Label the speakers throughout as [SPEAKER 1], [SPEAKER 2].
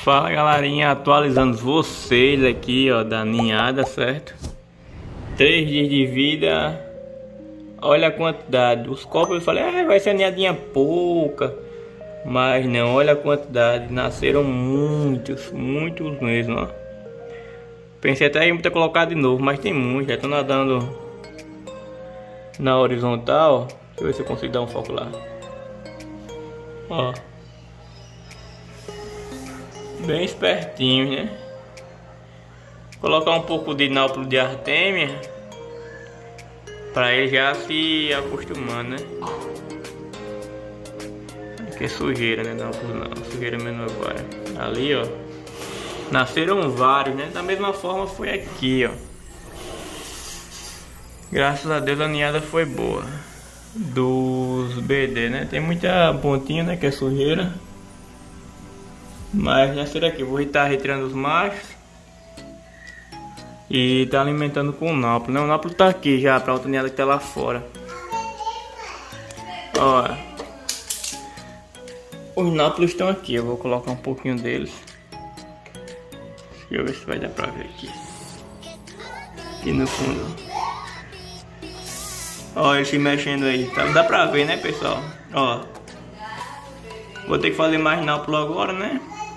[SPEAKER 1] Fala galerinha, atualizando vocês aqui ó, da ninhada, certo? 3 dias de vida. Olha a quantidade. Os copos eu falei, vai ser ninhadinha pouca. Mas não, olha a quantidade. Nasceram muitos mesmo, ó. Pensei até em ter colocado de novo, mas tem muitos. Já estão nadando na horizontal. Deixa eu ver se eu consigo dar um foco lá. Ó. Bem espertinho, né? Colocar um pouco de náupulo de artêmia para ele já se acostumando, né? Aqui é sujeira, né? Náupulo não, sujeira menor agora. Ali, ó, nasceram vários, né? Da mesma forma foi aqui, ó. Graças a Deus a ninhada foi boa dos BD, né? Tem muita pontinha, né? Que é sujeira. Mas já será que eu vou estar retirando os machos e tá alimentando com o náupulo, né? O náupulo tá aqui já para outra ninhada que tá lá fora. Ó, os náupulos estão aqui. Eu vou colocar um pouquinho deles. Deixa eu ver se vai dar pra ver aqui. Aqui no fundo. Ó, ele se mexendo aí. Tá, dá pra ver, né, pessoal? Ó, vou ter que fazer mais náupulo agora, né?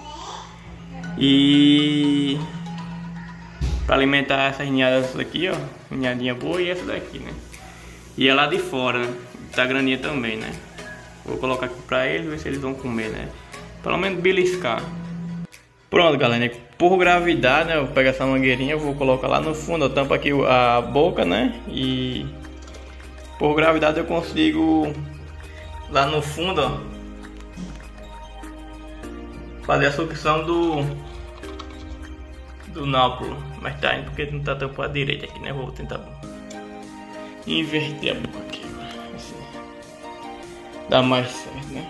[SPEAKER 1] E para alimentar essas ninhadas aqui, ó, ninhadinha boa, e essa daqui, né? E é lá de fora, né? Tá graninha também, né? Vou colocar aqui pra eles, ver se eles vão comer, né? Pelo menos beliscar. Pronto, galera, por gravidade, né? Eu vou pegar essa mangueirinha, eu vou colocar lá no fundo, eu tampo aqui a boca, né? E por gravidade eu consigo lá no fundo, ó, fazer a sucção do náupulo, mas tá indo porque não tá tampado direito aqui, né? Vou tentar inverter a boca aqui, assim dá mais certo, né?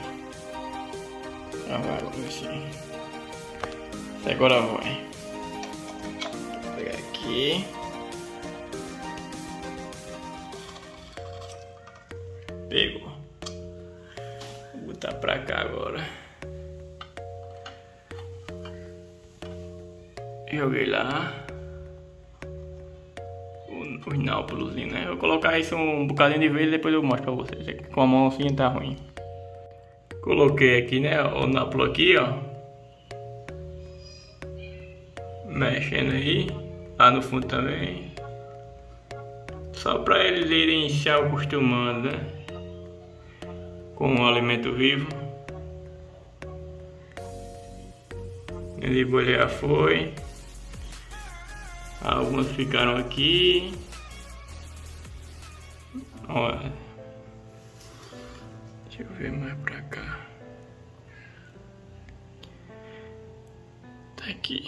[SPEAKER 1] Agora assim. Agora vai. Vou pegar aqui. Pegou. Vou botar pra cá agora. Joguei lá os náupulos, né? Eu vou colocar isso um bocadinho de vez e depois eu mostro pra vocês. Com a mão assim tá ruim. Coloquei aqui, né? O náupulo aqui, ó. Mexendo aí. Lá no fundo também. Só pra eles irem se acostumando, né? Com o alimento vivo. Ele já foi. Alguns ficaram aqui. Olha. Deixa eu ver mais pra cá. Tá aqui.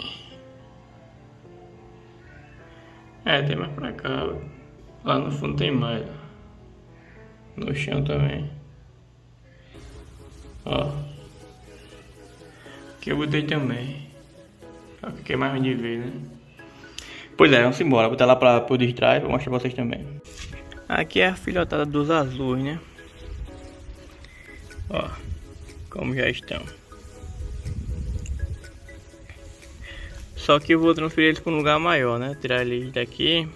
[SPEAKER 1] Tem mais pra cá. Lá no fundo tem mais. No chão também. Ó. Aqui eu botei também. Aqui é mais ruim de ver, né? Pois é, vamos embora. Vou botar lá por detrás pra mostrar pra vocês também. Aqui é a filhotada dos azuis, né? Ó, como já estão. Só que eu vou transferir eles para um lugar maior, né? Tirar eles daqui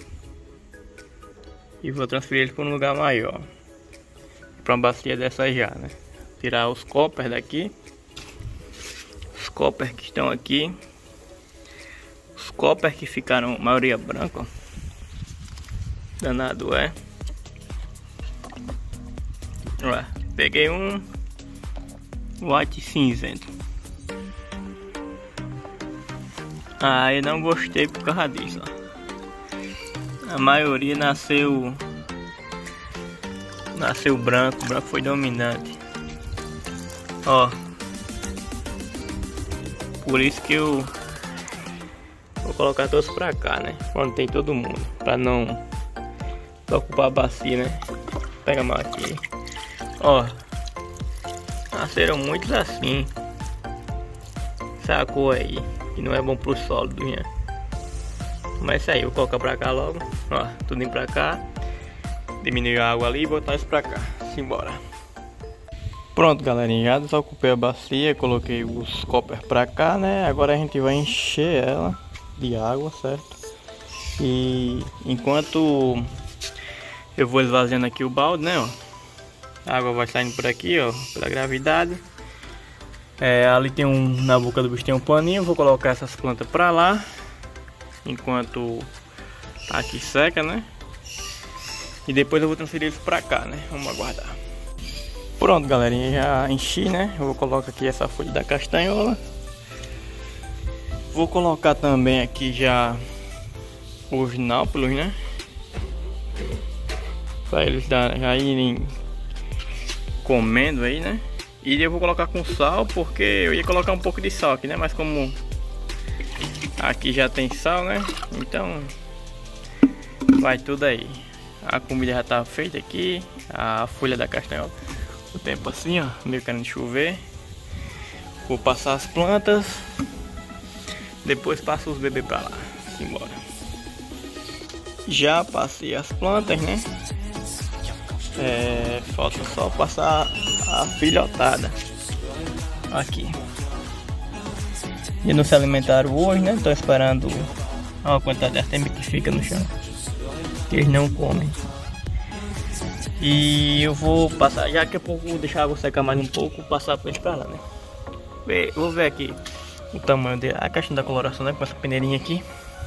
[SPEAKER 1] e vou transferir eles para um lugar maior. Para uma bacia dessa já, né? Tirar os coppers daqui. Os coppers que estão aqui. Os coppers que ficaram, maioria branca, ó. Danado é. Ué, peguei um white cinzento. Eu não gostei por causa disso, ó. A maioria nasceu branco, o branco foi dominante. Ó. Por isso que eu vou colocar todos pra cá, né? Onde tem todo mundo. Pra não ocupar a bacia, né? Pega a mão aqui. Ó. Nasceram muitos assim. Essa cor aí. Que não é bom pro sólido, né? Mas isso aí, vou colocar pra cá logo. Ó, tudo indo pra cá. Diminuir a água ali e botar isso pra cá. Simbora. Pronto, galerinha, já desocupei a bacia, coloquei os coppers pra cá, né? Agora a gente vai encher ela de água, certo? E enquanto eu vou esvaziando aqui o balde, né? Ó, a água vai saindo por aqui, ó, pela gravidade. Ali tem na boca do bicho tem um paninho, vou colocar essas plantas pra lá, enquanto aqui seca, né? E depois eu vou transferir eles pra cá, né? Vamos aguardar. Pronto, galerinha, já enchi, né? Eu vou colocar aqui essa folha da castanhola. Vou colocar também aqui já os náupilos, né? Pra eles já irem comendo aí, né? E eu vou colocar com sal, porque eu ia colocar um pouco de sal aqui, né? Mas como aqui já tem sal, né? Então vai tudo aí. A comida já tá feita aqui. A folha da castanhola. O tempo assim, ó, meio querendo chover. Vou passar as plantas. Depois passo os bebês pra lá. Simbora. Já passei as plantas, né? Falta só passar a filhotada aqui. E não se alimentaram hoje, né? Tô esperando a quantidade de artemia que fica no chão, que eles não comem. E eu vou passar, já que eu vou deixar a água secar mais um pouco, passar pra eles pra lá, né? Vou ver aqui o tamanho dele, a questão da coloração, né? Com essa peneirinha aqui.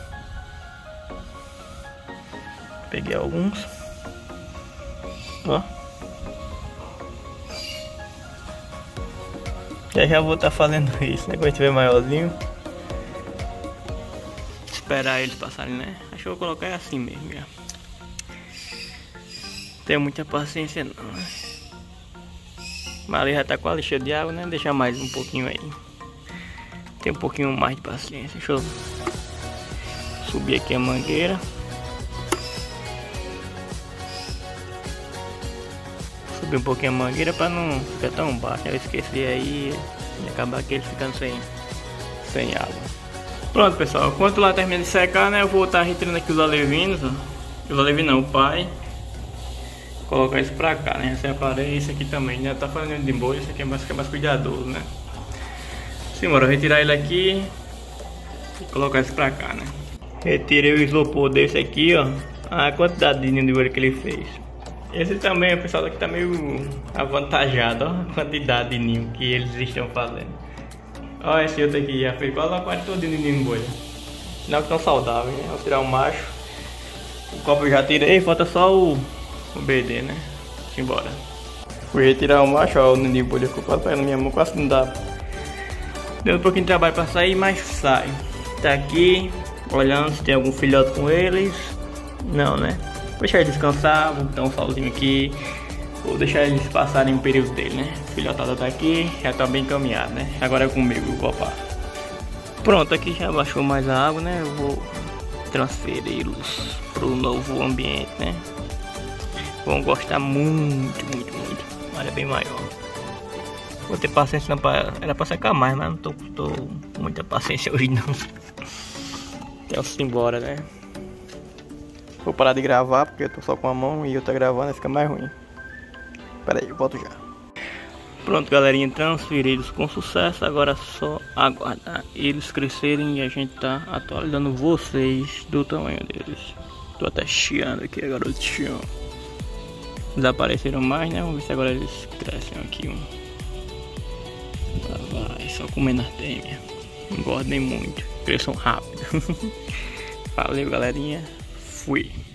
[SPEAKER 1] Peguei alguns. Ó. Já vou estar fazendo isso, né? Quando estiver maiorzinho. Esperar eles passarem, né? Acho que eu vou colocar assim mesmo, já. Tenho muita paciência não, né? Mas ali já tá quase cheio de água, né? Deixar mais um pouquinho aí. Tem um pouquinho mais de paciência. Deixa eu subir aqui a mangueira. Subir um pouquinho a mangueira para não ficar tão baixo. Eu esqueci aí e acabar que ele ficando sem água. Pronto, pessoal. Enquanto lá termina de secar, né? Eu vou estar retirando aqui os alevinos. Ó. Os alevinos não, o pai. Vou colocar isso pra cá, né? Separei esse aqui também, né? Tá fazendo de boa. Esse aqui é mais cuidadoso, né? Simbora, retirar ele aqui e colocar isso pra cá, né? Retirei o isopor desse aqui, ó. A quantidade de ninho de ouro que ele fez. Esse também, o pessoal daqui tá meio avantajado, ó. A quantidade de ninho que eles estão fazendo. Ó, esse outro aqui já fez quase todo de ninho de bolha. Sinal que estão saudáveis, né? Vou tirar o macho. O copo eu já tirei, falta só o BD, né? Simbora. Fui retirar o macho, ó. O ninho de bolha ficou quase pegando na minha mão, quase não dá. Deu um pouquinho de trabalho pra sair, mas sai. Tá aqui, olhando se tem algum filhote com eles. Não, né? Vou deixar eles descansar, vou botar um solzinho aqui. Vou deixar eles passarem o período dele, né? A filhotada tá aqui, já tá bem encaminhado, né? Agora é comigo, vou copar. Pronto, aqui já baixou mais a água, né? Eu vou transferi-los pro novo ambiente, né? Vão gostar muito, muito, muito. Olha, bem maior. Vou ter paciência, não era pra secar mais, mas não tô com muita paciência hoje não. Então simbora, né? Vou parar de gravar porque eu tô só com a mão e eu tô gravando, fica mais ruim. Pera aí, eu volto já. Pronto, galerinha, transferidos com sucesso. Agora é só aguardar eles crescerem e a gente tá atualizando vocês do tamanho deles. Tô até chiando aqui, garotinho. Desapareceram mais, né? Vamos ver se agora eles crescem aqui. Vai, só comendo artemia. Engordem muito, cresçam rápido. Valeu, galerinha. Fui.